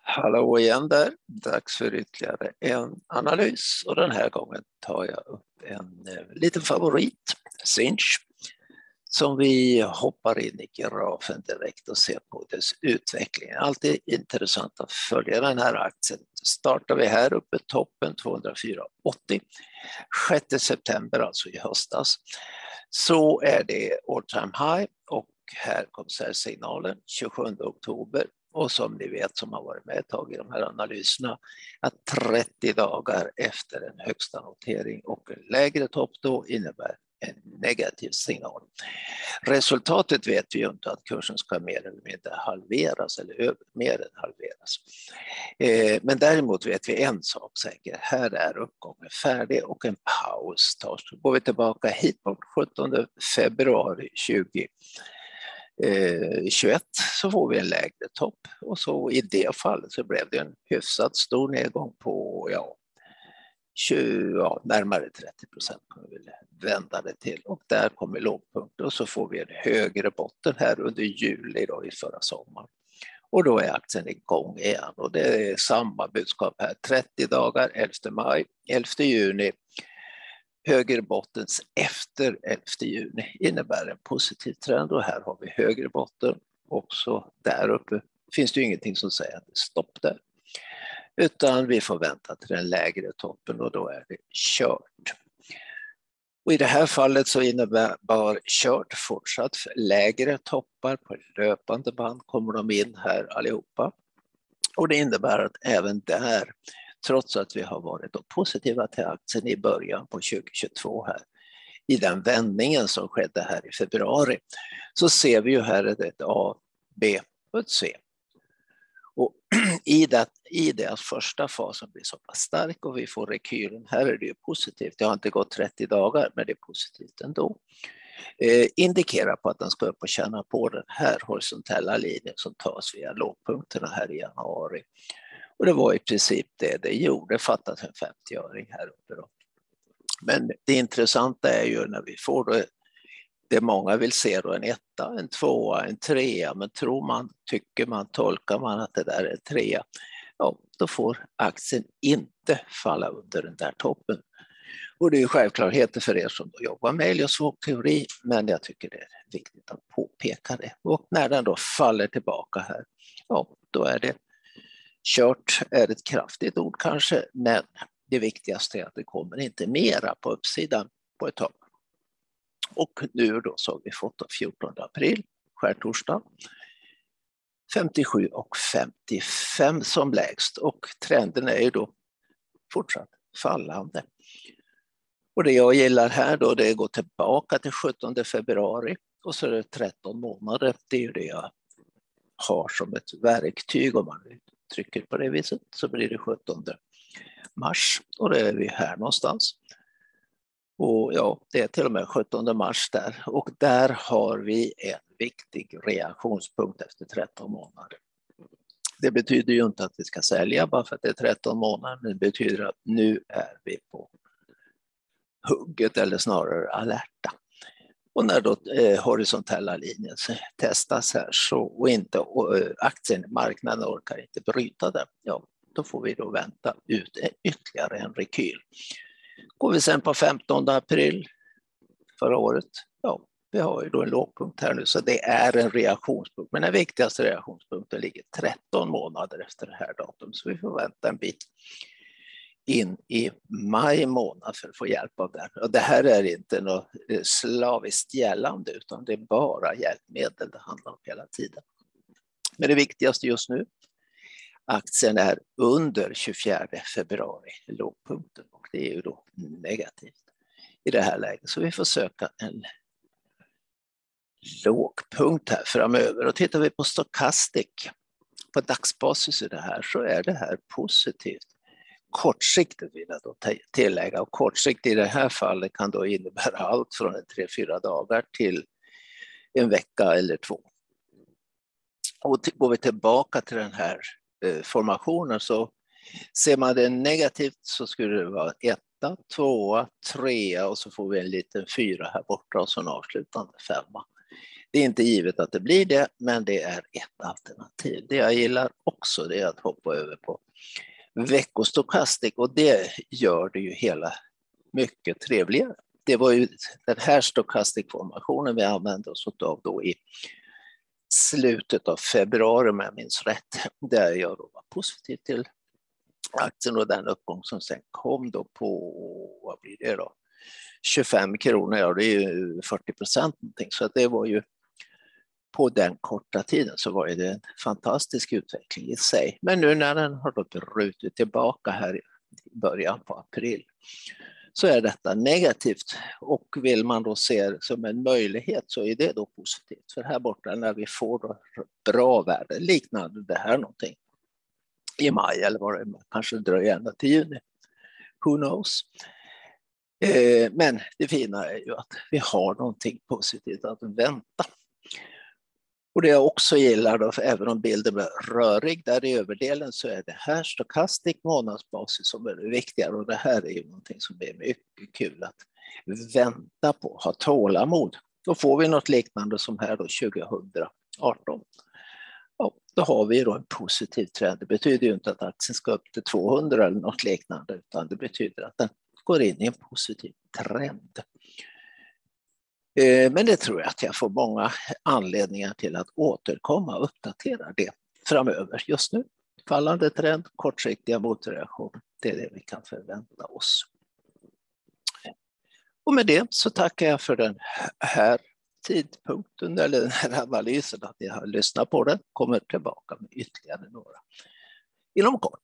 Hallå igen där, dags för ytterligare en analys och den här gången tar jag upp en liten favorit, Sinch, som vi hoppar in i grafen direkt och ser på dess utveckling. Alltid intressant att följa den här aktien. Startar vi här uppe toppen 204,80, 6 september alltså i höstas, så är det all time high och här kom signalen 27 oktober. Och som ni vet som har varit med ett tag i de här analyserna, att 30 dagar efter en högsta notering och en lägre topp då innebär en negativ signal. Resultatet vet vi ju inte, att kursen ska mer eller mindre halveras eller mer än halveras. Men däremot vet vi en sak säkert, här är uppgången färdig och en paus tas. Går vi tillbaka hit på 17 februari 2021 så får vi en lägre topp och så i det fallet så blev det en hyfsat stor nedgång på närmare 30% kan vi vända det till, och där kommer lågpunkten och så får vi en högre botten här under juli då i förra sommaren. Och då är aktien igång igen och det är samma budskap här, 30 dagar, 11 maj, 11 juni. Högre bottens efter 11 juni innebär en positiv trend och här har vi högre botten. Också där uppe finns det ju ingenting som säger att det är stopp där. Utan vi får vänta till den lägre toppen och då är det kört. Och i det här fallet så innebär kört fortsatt lägre toppar på löpande band kommer de in här allihopa. Och det innebär att även där, trots att vi har varit positiva till aktien i början på 2022 här, i den vändningen som skedde här i februari, så ser vi ju här ett A, B och ett C. Och i den första fasen blir så pass stark och vi får rekylen, här är det ju positivt. Det har inte gått 30 dagar men det är positivt ändå. Indikerar på att den ska upp och känna på den här horisontella linjen som tas via lågpunkterna här i januari. Och det var i princip det gjorde, fattat en 50-öring här uppe då. Men det intressanta är ju när vi får då, det många vill se då, en etta, en tvåa, en trea, men tror man, tycker man, tolkar man att det där är en trea, ja då får aktien inte falla under den där toppen. Och det är ju självklarheter för er som då jobbar med Elliott-vågteori, men jag tycker det är viktigt att påpeka det. Och när den då faller tillbaka här, ja då är det kört, är ett kraftigt ord kanske, men det viktigaste är att det kommer inte mera på uppsidan på ett tag. Och nu då så har vi fått 14 april, skärtorsdag, 57 och 55 som lägst och trenden är ju då fortsatt fallande. Och det jag gillar här då, det är att gå tillbaka till 17 februari och så är det 13 månader, det är ju det jag har som ett verktyg. Om man trycker på det viset så blir det 17 mars och det är vi här någonstans. Och ja, det är till och med 17 mars där och där har vi en viktig reaktionspunkt efter 13 månader. Det betyder ju inte att vi ska sälja bara för att det är 13 månader, men det betyder att nu är vi på hugget eller snarare alerta. Och när då horisontella linjen testas här så, och inte aktiemarknaden orkar inte bryta det, ja då får vi då vänta ut ytterligare en rekyl. Går vi sen på 15 april förra året, ja vi har ju då en lågpunkt här nu så det är en reaktionspunkt. Men den viktigaste reaktionspunkten ligger 13 månader efter det här datum så vi får vänta en bit in i maj månad för att få hjälp av det. Och det här är inte något slaviskt gällande utan det är bara hjälpmedel det handlar om hela tiden. Men det viktigaste just nu, aktien är under 24 februari lågpunkten och det är ju då negativt i det här läget. Så vi får söka en lågpunkt här framöver och tittar vi på Stochastic på dagsbasis i det här så är det här positivt. Kortsiktigt vill jag då tillägga och kortsiktigt i det här fallet kan då innebära allt från 3-4 dagar till en vecka eller 2. Och går vi tillbaka till den här formationen så ser man det negativt så skulle det vara 1, 2, 3 och så får vi en liten 4 här borta och så en avslutande 5. Det är inte givet att det blir det, men det är ett alternativ. Det jag gillar också det är att hoppa över på veckostokastik och det gör det ju hela mycket trevligare. Det var ju den här stokastikformationen vi använde oss av då i slutet av februari om jag minns rätt, där jag då var positiv till aktien och den uppgång som sen kom då på, vad blir det då, 25 kronor, ja det är ju 40% någonting, så att det var ju på den korta tiden så var det en fantastisk utveckling i sig. Men nu när den har då brutit tillbaka här i början på april så är detta negativt och vill man då se det som en möjlighet så är det då positivt. För här borta när vi får då bra värde, liknande det här någonting i maj eller vad det är, kanske dröjer ända till juni. Who knows? Men det fina är ju att vi har någonting positivt att vänta. Och det jag också gillar då, för även om bilden blir rörig där i överdelen så är det här stokastik månadsbasis som är det viktigare och det här är ju någonting som är mycket kul att vänta på, ha tålamod. Då får vi något liknande som här då 2018. Ja, då har vi då en positiv trend. Det betyder ju inte att aktien ska upp till 200 eller något liknande utan det betyder att den går in i en positiv trend. Men det tror jag att jag får många anledningar till att återkomma och uppdatera det framöver. Just nu, fallande trend, kortsiktiga motreaktioner, det är det vi kan förvänta oss. Och med det så tackar jag för den här tidpunkten eller den här analysen, att ni har lyssnat på den, kommer tillbaka med ytterligare några inom kort.